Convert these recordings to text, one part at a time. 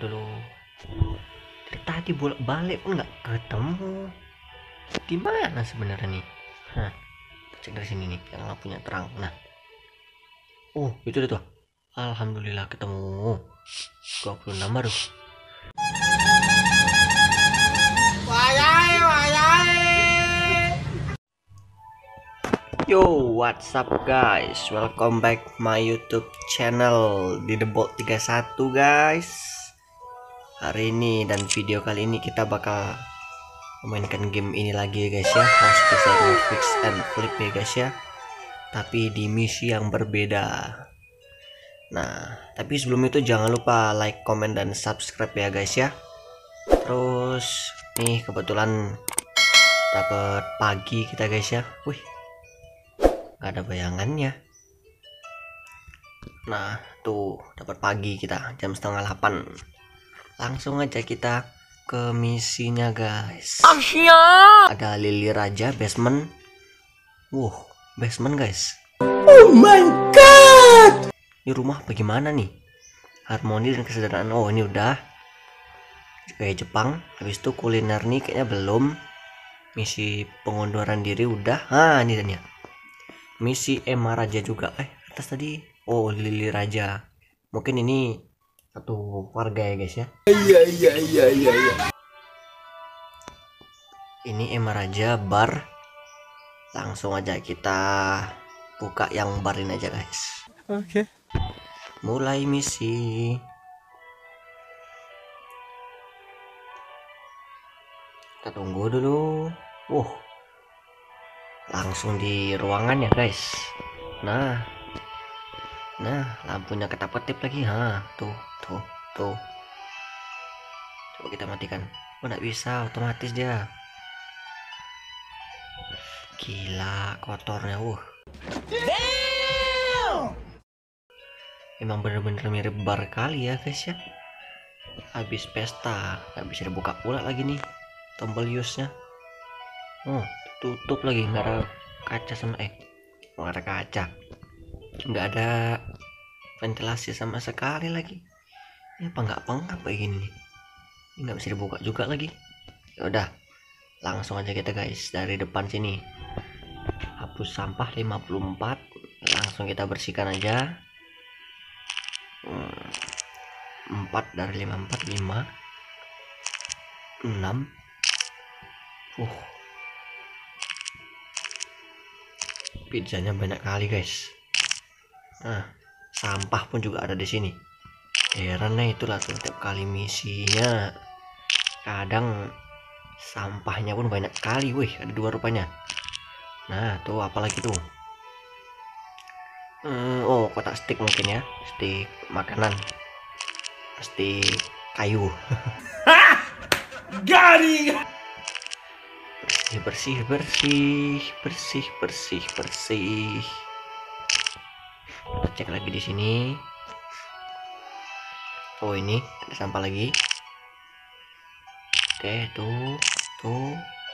dulu. Dari tadi bolak-balik pun nggak ketemu. Di mana sebenarnya nih? Hah, cek dari sini nih, yang lampunya terang. Nah, oh itu tuh. Alhamdulillah ketemu. 26 baru. Yo, what's up guys? Welcome back my YouTube channel di The Bolt 31 guys. Hari ini dan video kali ini kita bakal memainkan game ini lagi ya guys ya. Monster Hunter Fix and Flip ya guys ya. Tapi di misi yang berbeda. Nah, tapi sebelum itu jangan lupa like, comment, dan subscribe ya guys ya. Terus nih kebetulan dapat pagi kita guys ya. Wih, gak ada bayangannya. Nah tuh dapat pagi kita jam 7:30. Langsung aja kita ke misinya guys. Ada Lily Raja basement. Basement guys. Oh my god, ini rumah bagaimana nih? Harmoni dan kesederhanaan. Oh ini udah kayak Jepang. Habis itu kuliner nih kayaknya belum. Misi pengunduran diri udah. Ini dan ya misi Emma Raja juga. Atas tadi Lily Raja. Mungkin ini satu warga ya guys ya. Iya. Ini Emma Raja bar. Langsung aja kita buka yang barin aja guys. Oke. Mulai misi. Kita tunggu dulu. Langsung di ruangan ya guys. Nah lampunya ketap-ketip lagi. Tuh coba kita matikan. Nggak bisa, otomatis dia. Gila kotornya. Emang bener-bener mirip bar kali ya guys ya. Habis pesta nggak bisa dibuka pula lagi nih tombol use-nya. Tutup lagi, nggak ada kaca sama nggak ada kaca, nggak ada ventilasi sama sekali lagi. Ini apa kayak gini, ini nggak bisa dibuka juga lagi. Ya udah, langsung aja kita guys dari depan sini. Hapus sampah 54, langsung kita bersihkan aja. 4 dari 54, 5 6. Pizzanya banyak kali guys. Sampah pun juga ada di sini. Herannya itulah tuh, tiap kali misinya kadang sampahnya pun banyak kali. Ada 2 rupanya. Nah tuh apalagi tuh. Kotak stick mungkin ya, stick makanan, stick kayu. Garing. Bersih. Kita cek lagi di sini. Ini ada sampah lagi. Oke, tuh.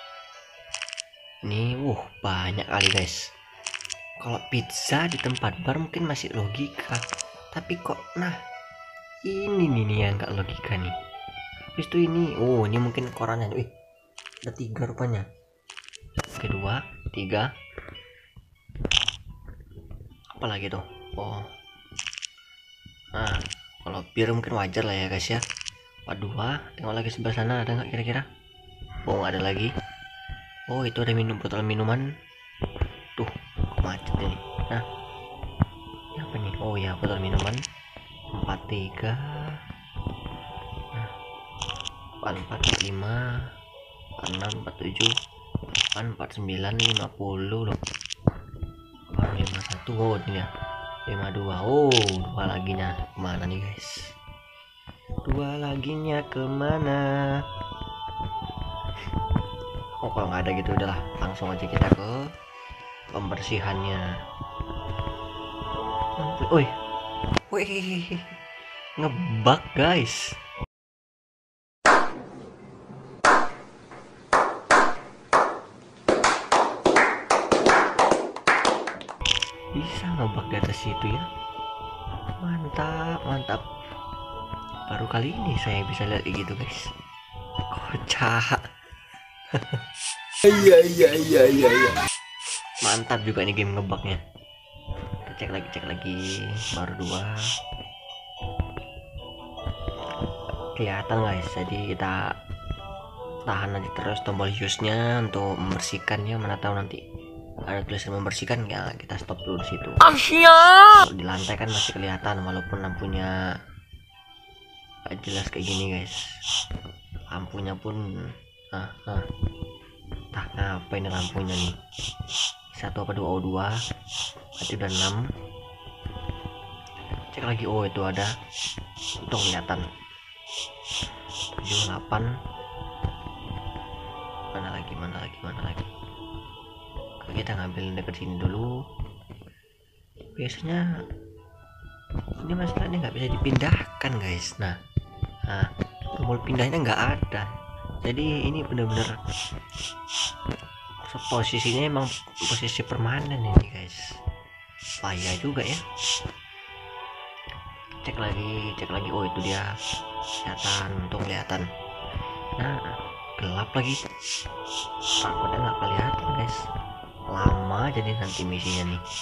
Ini banyak kali guys. Kalau pizza di tempat bar mungkin masih logika, tapi kok ini nih yang nggak logika nih. Habis itu ini mungkin korannya. Ada 3 rupanya. Kedua, 3. Apalagi tuh? Kalau bir mungkin wajar lah ya guys ya. 2. Tengok lagi sebelah sana, ada nggak kira-kira? Nggak ada lagi. Itu ada botol minuman. Tuh, macet ini. Ini apa nih? Ya botol minuman. 43. 4, 5, 6, 47, 49, 50 loh. 51. Ini ya 52. 2 laginya kemana nih guys? 2 laginya kemana? Kalau nggak ada gitu udahlah, langsung aja kita ke pembersihannya. Ngebug guys. Bisa ngebug di atas situ ya. Mantap. Baru kali ini saya bisa lihat kayak gitu guys, kocak. Iya. Mantap juga nih game ngebugnya. Kita cek lagi, baru 2. Kelihatan guys, jadi kita tahan aja terus tombol use-nya untuk membersihkannya. Mana tahu nanti ada tulisan membersihkan, ya kita stop dulu di situ. Kalau di lantai kan masih kelihatan walaupun lampunya gak jelas kayak gini guys. Lampunya pun entah ngapa ini lampunya nih, 1 apa 2, O2 berarti udah 6. Cek lagi, oh itu ada, untung kelihatan. 7, 8. Mana lagi. Kalau kita ngambil deket sini dulu, biasanya ini masalahnya nggak bisa dipindahkan guys. Nah tombol pindahnya nggak ada, jadi ini bener-bener posisinya emang posisi permanen ini guys. Payah juga ya. Cek lagi, oh itu dia, untung kelihatan. Nah gelap lagi, takutnya nggak kelihatan guys, lama jadi nanti misinya nih.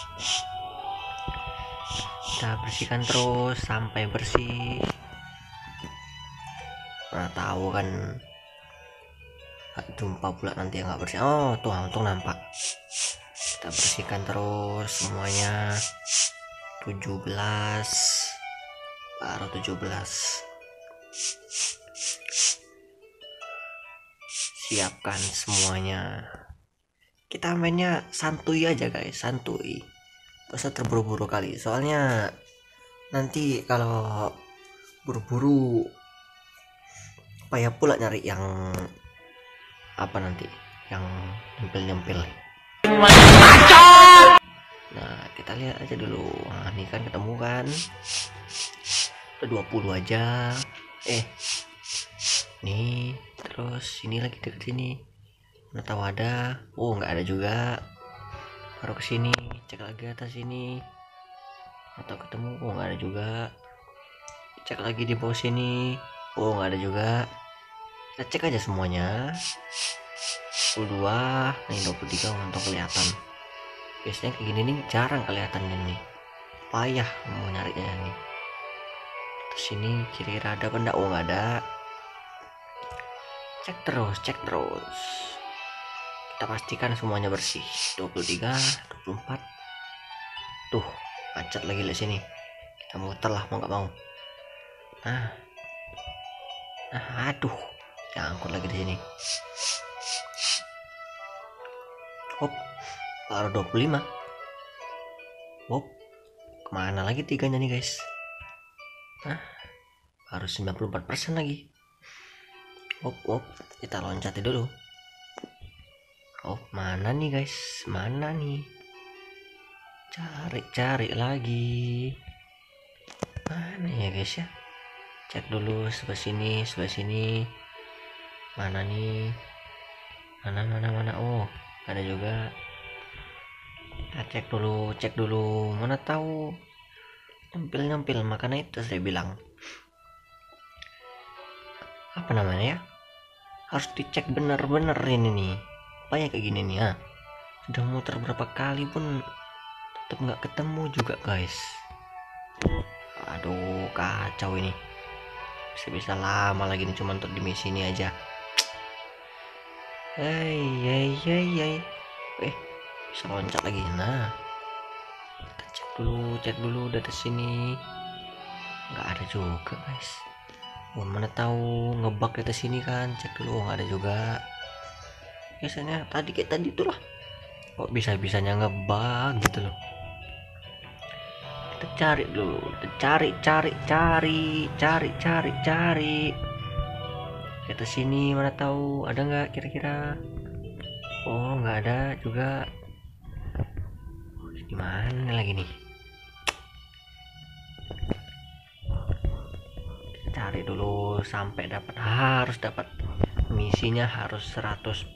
Kita bersihkan terus sampai bersih. Pernah tahu kan jumpa pula nanti yang nggak bersih. Oh tuh untung nampak. Kita bersihkan terus semuanya. 17, baru 17. Siapkan semuanya. Kita mainnya santuy aja guys, santuy. Gak usah terburu-buru kali, soalnya nanti kalau buru-buru payah pula nyari yang apa nanti, yang nyempil. Nah kita lihat aja dulu. Nah ini kan ketemu kan, udah 20 aja. Nih terus ini lagi deket sini, mana tahu ada. Oh nggak ada juga. Baru kesini, cek lagi atas sini atau ketemu. Oh nggak ada juga. Cek lagi di bawah sini. Oh nggak ada juga. Kita cek aja semuanya. 22, nih 23 untuk kelihatan. Biasanya kayak gini nih jarang kelihatan ini. Payah mau nyarinya nih. Terus sini kira-kira ada benda. Oh nggak ada. Cek terus. Kita pastikan semuanya bersih. 23, 24. Tuh macet lagi di sini. Kita muter lah mau nggak mau. Nah aduh, nyangkut lagi di sini. Hop, baru 25. Hop, kemana lagi 3-nya nih guys? Baru 94% lagi. Hop, kita loncatin dulu. Oh mana nih guys, mana nih? Cari lagi. Mana ya guys ya? Cek dulu sebelah sini. Mana nih? Mana? Oh ada juga. Kita cek dulu. Mana tahu nyempil. Makanya itu saya bilang, apa namanya ya, harus dicek benar-benar ini nih. Apa ya kayak gini nih ya, sudah muter berapa kali pun tetap nggak ketemu juga guys. Aduh kacau ini, bisa lama lagi nih cuma untuk di misi ini aja. Bisa loncat lagi. Nah kita cek dulu dari sini. Nggak ada juga guys. Mana tahu ngebug ke sini kan. Cek dulu, nggak ada juga. Biasanya kayak tadi tuh lah, kok bisa-bisanya ngebug gitu loh. Kita cari dulu, cari ke atas sini. Mana tahu ada nggak kira-kira. Oh nggak ada juga. Gimana lagi nih? Kita cari dulu sampai harus dapat misinya, harus 100%.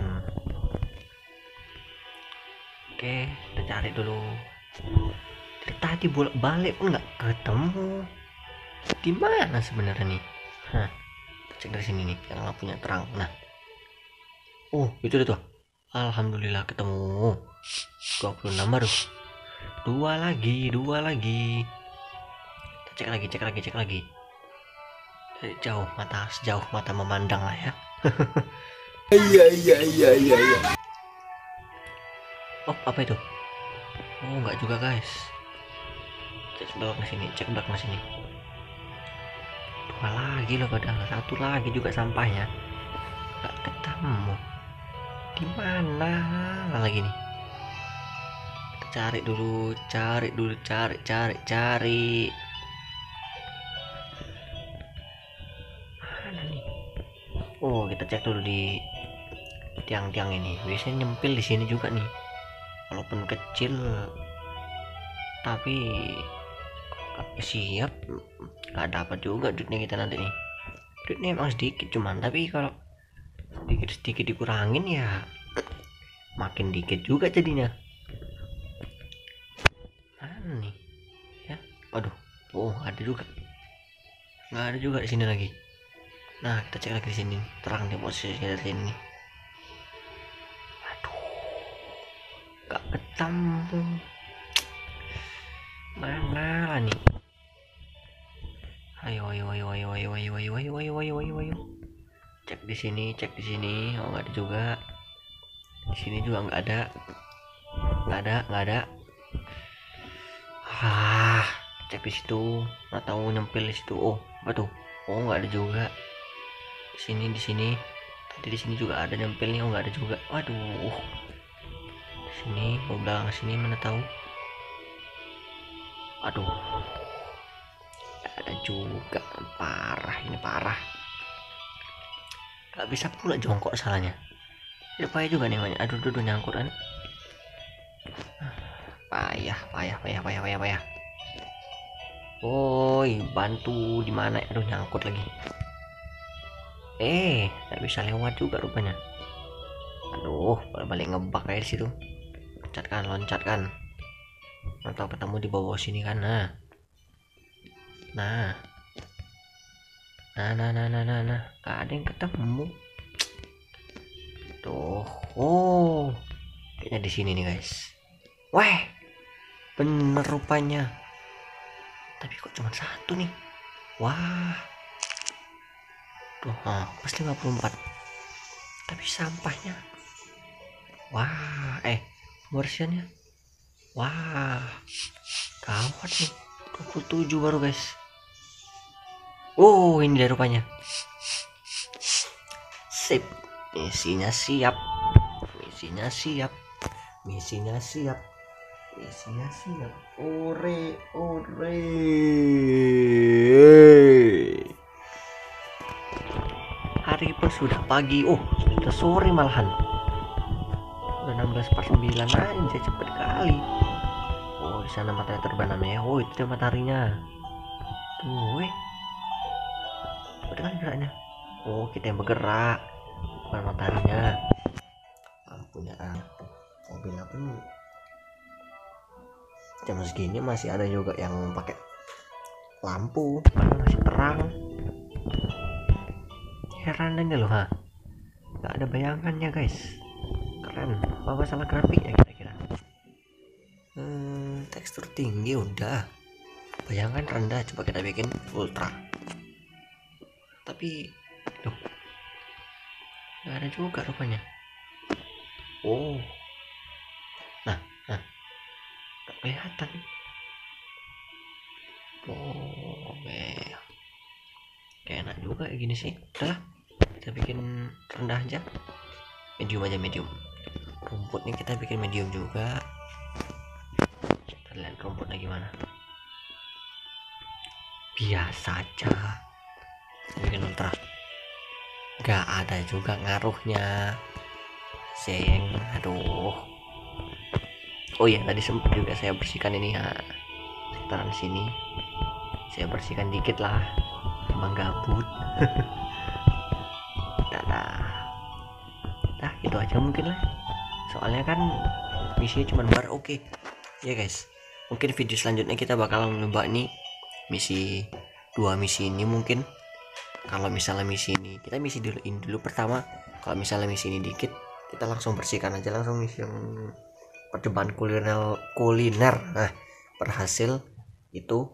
Oke, kita cari dulu. Dari tadi bolak-balik pun nggak ketemu. Di mana sebenarnya nih? Hah, cek dari sini nih yang lampunya terang. Nah, oh itu tuh. Alhamdulillah ketemu. 26 baru. Dua lagi. Cek lagi. Dari jauh mata, sejauh mata memandang lah ya. Iya. Oh, apa itu? Oh, enggak juga, guys. Cek belakang sini. Dua lagi loh, padahal satu lagi juga sampahnya. Enggak ketemu. Di mana lagi nih? Kita cari dulu. Mana nih? Oh, kita cek dulu di tiang-tiang ini. Biasanya nyempil di sini juga nih. Walaupun kecil, tapi siap nggak dapat juga duitnya kita nanti nih. Duitnya emang sedikit cuman, tapi kalau sedikit dikurangin ya makin dikit juga jadinya. Mana nih ya? Aduh, oh nggak ada juga di sini lagi. Nah, kita cek lagi di sini, terang di posisi dari sini. Aduh, nggak ketemu. Mana lah nih? Ayo. Cek di sini. Oh, nggak ada juga. Di sini juga nggak ada. Cek di situ. Nggak tahu nyempil di situ. Oh, apa tuh? Oh, nggak ada juga. Di sini. Tadi di sini juga ada nyempilnya. Oh, nggak ada juga. Waduh. Di sini, mau belakang sini mana tahu. Aduh. Nggak ada juga. Parah. Gak bisa pula jongkok salahnya. Ya payah juga nih banyak. Aduh nyangkut kan. Payah. Woi, bantu di mana? Aduh nyangkut lagi. Nggak bisa lewat juga rupanya. Aduh, balik ngebak kayak di situ. Loncat kan. Atau ketemu di bawah sini kan. Nah. Gak ada yang ketemu. Tuh. Oh. Kayaknya di sini nih, guys. Weh. Bener rupanya. Tapi kok cuma satu nih. Wah. Tuh, pas 54. Tapi sampahnya. Wah, pembersihannya. Wah. Gawat nih. 27 baru, guys. Oh, ini dia rupanya. Sip. Misinya siap. Ore. Hari pun sudah pagi. Oh, sudah sore malahan. Udah 16.49 aja, cepet kali. Oh, di sana matahari terbenam ya. Oh, itu dia mataharinya. Tuh, cepet kali geraknya. Oh, kita yang bergerak, bukan mataharinya. Lampunya mobilnya pun jam segini masih ada juga yang pakai lampu, padahal masih terang. Heran aja loh, nggak ada bayangannya, guys. Keren. Apa masalah grafiknya kira-kira? Tekstur tinggi udah, bayangan rendah. Coba kita bikin ultra. Tapi loh, nggak ada juga rupanya. Oh, nah nggak kelihatan. Oh, kayak enak juga kayak gini sih. Udah, kita bikin rendah aja, medium. Rumputnya kita bikin medium juga. Kita lihat rumputnya gimana. Biasa aja. Bikin ultra. Gak ada juga ngaruhnya. Aduh. Oh iya, tadi sempat juga saya bersihkan ini ya, sekitaran sini. Saya bersihkan dikit lah, emang gabut. Nah, itu aja mungkin lah. Soalnya kan misinya cuma bar. Oke. Ya guys, mungkin video selanjutnya kita bakal nyoba nih misi 2 misi ini mungkin. Kalau misalnya misi ini kita misi dulu ini dulu pertama. Kalau misalnya misi ini dikit, kita langsung bersihkan aja langsung misi yang percobaan kuliner. Nah, berhasil itu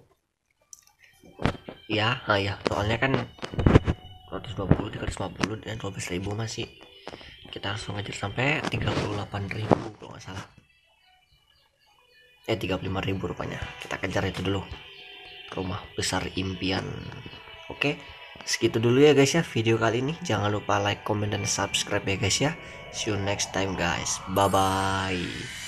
ya. Nah ya, soalnya kan 120, 350 dan 12.000 masih kita langsung aja sampai 38.000 kalau nggak salah. 35.000 rupanya. Kita kejar itu dulu, rumah besar impian. Oke, segitu dulu ya guys ya video kali ini. Jangan lupa like, comment, dan subscribe ya guys ya. See you next time guys, bye bye.